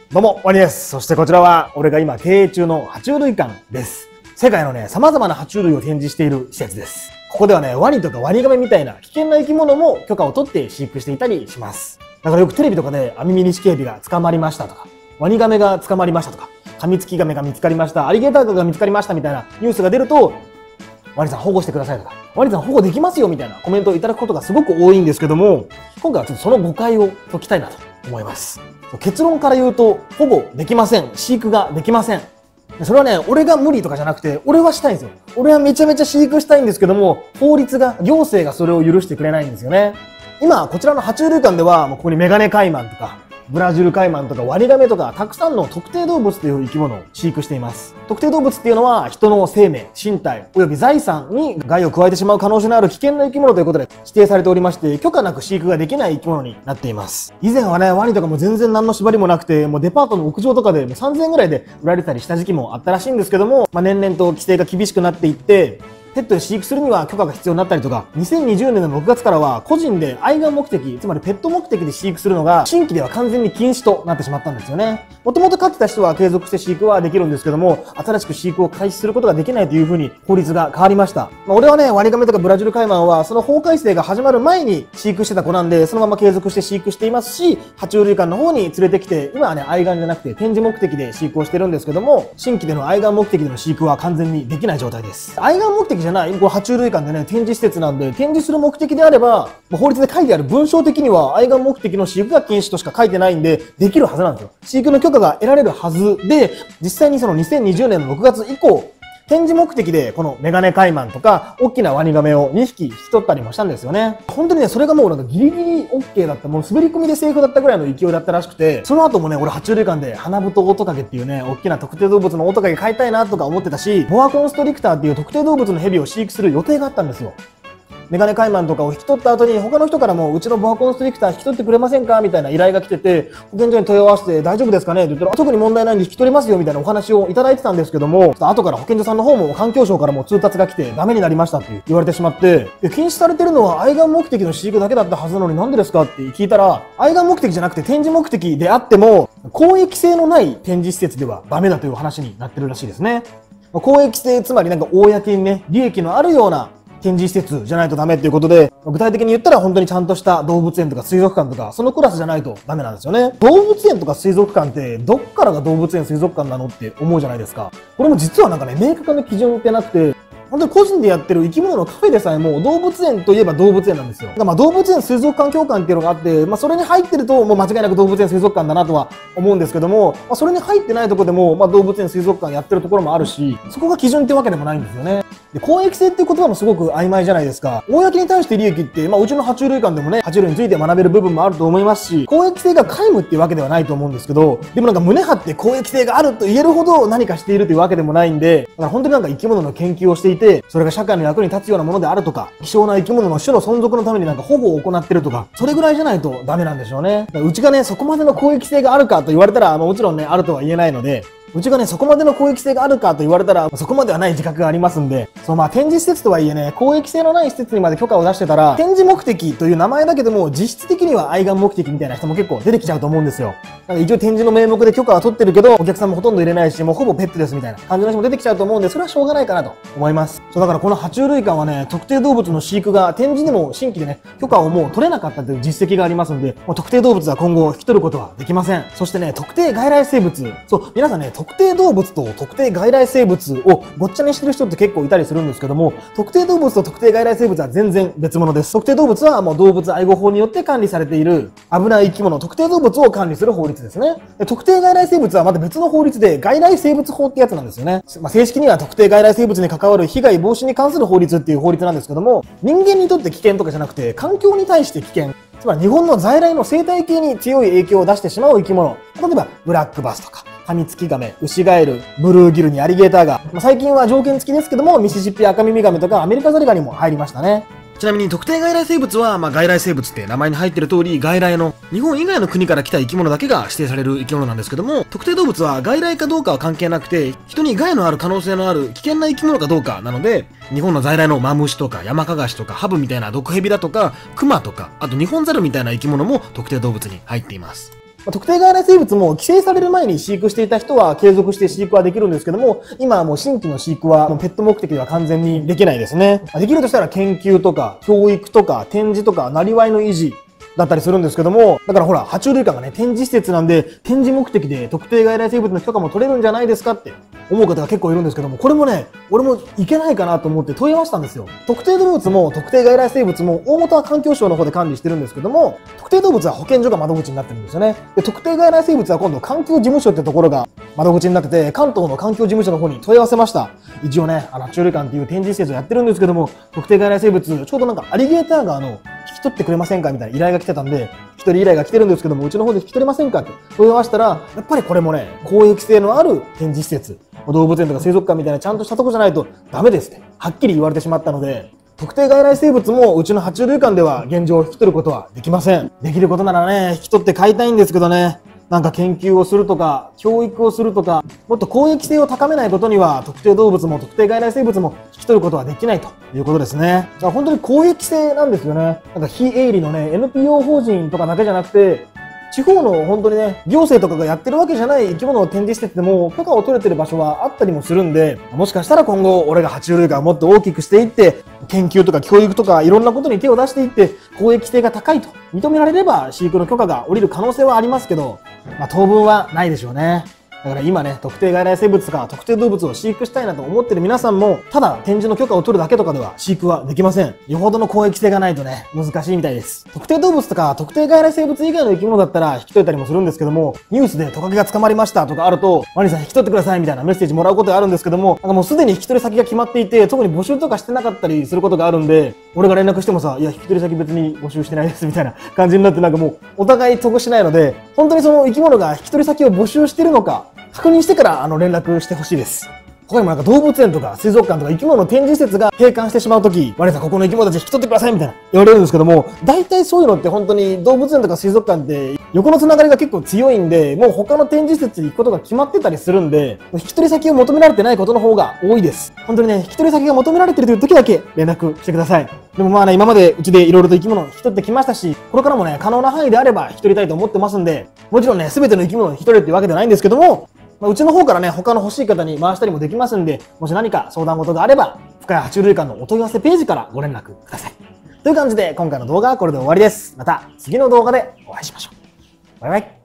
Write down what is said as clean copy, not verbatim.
どうも、ワニです。そしてこちらは、俺が今経営中の爬虫類館です。世界のね、様々な爬虫類を展示している施設です。ここではね、ワニとかワニガメみたいな危険な生き物も許可を取って飼育していたりします。だからよくテレビとかでアミメニシキヘビが捕まりましたとか、ワニガメが捕まりましたとか、カミツキガメが見つかりました、アリゲーターガが見つかりましたみたいなニュースが出ると、ワニさん保護してくださいとか、ワニさん保護できますよみたいなコメントをいただくことがすごく多いんですけども、今回はちょっとその誤解を解きたいなと思います。結論から言うと、保護できません。飼育ができません。それはね、俺が無理とかじゃなくて、俺はしたいんですよ。俺はめちゃめちゃ飼育したいんですけども、法律が、行政がそれを許してくれないんですよね。今、こちらの爬虫類館では、ここにメガネカイマンとか、ブラジルカイマンとかワニガメとかたくさんの特定動物という生き物を飼育しています。特定動物っていうのは人の生命、身体及び財産に害を加えてしまう可能性のある危険な生き物ということで指定されておりまして、許可なく飼育ができない生き物になっています。以前はね、ワニとかも全然何の縛りもなくて、もうデパートの屋上とかでもう3000円ぐらいで売られたりした時期もあったらしいんですけども、年々と規制が厳しくなっていって、ペットで飼育するには許可が必要になったりとか、2020年の6月からは個人で愛玩目的、つまりペット目的で飼育するのが新規では完全に禁止となってしまったんですよね。もともと飼ってた人は継続して飼育はできるんですけども、新しく飼育を開始することができないというふうに法律が変わりました。俺はね、ワニガメとかブラジルカイマンはその法改正が始まる前に飼育してた子なんで、そのまま継続して飼育していますし、爬虫類館の方に連れてきて、今はね、愛玩じゃなくて展示目的で飼育をしてるんですけども、新規での愛玩目的での飼育は完全にできない状態です。愛玩目的じゃない、これ爬虫類館でね、展示施設なんで、展示する目的であれば、法律で書いてある文章的には愛玩目的の飼育が禁止としか書いてないんで、できるはずなんですよ。飼育の許可が得られるはずで、実際にその2020年の6月以降、展示目的でこのメガネカイマンとか大きなワニガメを2匹引き取ったりもしたんですよね。本当にね、それがもうなんかギリギリ OK だった、もう滑り込みでセーフだったぐらいの勢いだったらしくて、その後もね、俺爬虫類館でハナブトオオトカゲっていうね、大きな特定動物のオオトカゲ飼いたいなとか思ってたし、ボアコンストリクターっていう特定動物のヘビを飼育する予定があったんですよ。メガネカイマンとかを引き取った後に他の人からもうちのボアコンストリクター引き取ってくれませんかみたいな依頼が来てて、保健所に問い合わせて大丈夫ですかねって言ったら、特に問題ないんで引き取りますよみたいなお話をいただいてたんですけども、後から保健所さんの方も環境省からも通達が来てダメになりましたって言われてしまって、禁止されてるのは愛玩目的の飼育だけだったはずなのになんでですかって聞いたら、愛玩目的じゃなくて展示目的であっても公益性のない展示施設ではダメだという話になってるらしいですね。公益性、つまりなんか公にね、利益のあるような展示施設じゃないとダメっていうことで、具体的に言ったら本当にちゃんとした動物園とか水族館とか、そのクラスじゃないとダメなんですよね。動物園とか水族館ってどっからが動物園水族館なのって思うじゃないですか。これも実はなんかね、明確な基準ってなくて、本当に個人でやってる生き物のカフェでさえも動物園といえば動物園なんですよ。だから動物園水族館協会っていうのがあって、それに入ってるともう間違いなく動物園水族館だなとは思うんですけども、それに入ってないところでも動物園水族館やってるところもあるし、そこが基準ってわけでもないんですよね。で、公益性っていう言葉もすごく曖昧じゃないですか。公に対して利益って、うちの爬虫類館でもね、爬虫類について学べる部分もあると思いますし、公益性が皆無っていうわけではないと思うんですけど、でもなんか胸張って公益性があると言えるほど何かしているというわけでもないんで、だから本当になんか生き物の研究をしていて、それが社会の役に立つようなものであるとか、希少な生き物の種の存続のためになんか保護を行ってるとか、それぐらいじゃないとダメなんでしょうね。うちがね、そこまでの公益性があるかと言われたら、もちろんね、あるとは言えないので、うちがね、そこまでの公益性があるかと言われたら、そこまではない自覚がありますんで、展示施設とはいえね、公益性のない施設にまで許可を出してたら、展示目的という名前だけでも実質的には愛玩目的みたいな人も結構出てきちゃうと思うんですよ。なんか一応展示の名目で許可は取ってるけど、お客さんもほとんど入れないし、もうほぼペットですみたいな感じの人も出てきちゃうと思うんで、それはしょうがないかなと思います。だからこの爬虫類館はね、特定動物の飼育が展示でも新規でね、許可をもう取れなかったという実績がありますので、もう特定動物は今後引き取ることはできません。そしてね、特定外来生物、皆さんね、特定動物と特定外来生物をごっちゃにしてる人って結構いたりするんですけども、特定動物と特定外来生物は全然別物です。特定動物はもう動物愛護法によって管理されている危ない生き物、特定動物を管理する法律ですね。特定外来生物はまた別の法律で外来生物法ってやつなんですよね。正式には特定外来生物に関わる被害防止に関する法律っていう法律なんですけども、人間にとって危険とかじゃなくて環境に対して危険。つまり日本の在来の生態系に強い影響を出してしまう生き物。例えばブラックバスとかカミツキガメ、ウシガエル、ブルーギルにアリゲーターガー。最近は条件付きですけども、ミシシッピアカミミガメとかアメリカザリガニも入りましたね。ちなみに特定外来生物は、外来生物って名前に入ってる通り、外来の日本以外の国から来た生き物だけが指定される生き物なんですけども、特定動物は外来かどうかは関係なくて、人に害のある可能性のある危険な生き物かどうかなので、日本の在来のマムシとかヤマカガシとかハブみたいな毒ヘビだとか、クマとか、あとニホンザルみたいな生き物も特定動物に入っています。 特定外来生物も規制される前に飼育していた人は継続して飼育はできるんですけども、今はもう新規の飼育はもうペット目的では完全にできないですね。できるとしたら研究とか教育とか展示とかなりわいの維持だったりするんですけども、だからほら、爬虫類館がね、展示施設なんで、展示目的で特定外来生物の許可も取れるんじゃないですかって思う方が結構いるんですけども、これもね、俺もいけないかなと思って問い合わせたんですよ。特定動物も特定外来生物も大元は環境省の方で管理してるんですけども、特定動物は保健所が窓口になってるんですよね。で、特定外来生物は今度環境事務所ってところが窓口になってて、関東の環境事務所の方に問い合わせました。一応ね、爬虫類館っていう展示施設をやってるんですけども、特定外来生物、ちょうどなんかアリゲーター川の引き取ってくれませんかみたいな依頼が来てたんで、引き取り依頼が来てるんですけども、うちの方で引き取れませんかって問い合わせたら、やっぱりこれもね、公益性のある展示施設、動物園とか水族館みたいなちゃんとしたとこじゃないとダメですって、はっきり言われてしまったので、特定外来生物もうちの爬虫類館では現状引き取ることはできません。できることならね、引き取って飼いたいんですけどね、なんか研究をするとか、教育をするとか、もっと公益性を高めないことには、特定動物も特定外来生物も引き取ることはできないということですね。だから本当に公益性なんですよね。なんか非営利のね、NPO 法人とかだけじゃなくて、地方の本当にね、行政とかがやってるわけじゃない生き物を展示してても、許可を取れてる場所はあったりもするんで、もしかしたら今後、俺が爬虫類館をもっと大きくしていって、研究とか教育とかいろんなことに手を出していって、公益性が高いと認められれば飼育の許可が下りる可能性はありますけど、当分はないでしょうね。だから今ね、特定外来生物とか特定動物を飼育したいなと思ってる皆さんも、ただ展示の許可を取るだけとかでは飼育はできません。よほどの公益性がないとね、難しいみたいです。特定動物とか特定外来生物以外の生き物だったら引き取れたりもするんですけども、ニュースでトカゲが捕まりましたとかあると、ワニさん引き取ってくださいみたいなメッセージもらうことがあるんですけども、なんかもうすでに引き取り先が決まっていて、特に募集とかしてなかったりすることがあるんで、俺が連絡してもさ、いや、引き取り先別に募集してないですみたいな感じになって、なんかもうお互い得しないので、本当にその生き物が引き取り先を募集してるのか、確認してから連絡してほしいです。他にもなんか動物園とか水族館とか生き物の展示施設が閉館してしまうとき、ワニさんここの生き物たち引き取ってくださいみたいな言われるんですけども、大体そういうのって本当に動物園とか水族館って横のつながりが結構強いんで、もう他の展示施設に行くことが決まってたりするんで、引き取り先を求められてないことの方が多いです。本当にね、引き取り先が求められてるという時だけ連絡してください。でもまあね、今までうちでいろいろと生き物を引き取ってきましたし、これからもね、可能な範囲であれば引き取りたいと思ってますんで、もちろんね、全ての生き物を引き取れっていうわけではないんですけども、うちの方からね、他の欲しい方に回したりもできますんで、もし何か相談事があれば、深谷爬虫類館のお問い合わせページからご連絡ください。という感じで、今回の動画はこれで終わりです。また次の動画でお会いしましょう。バイバイ。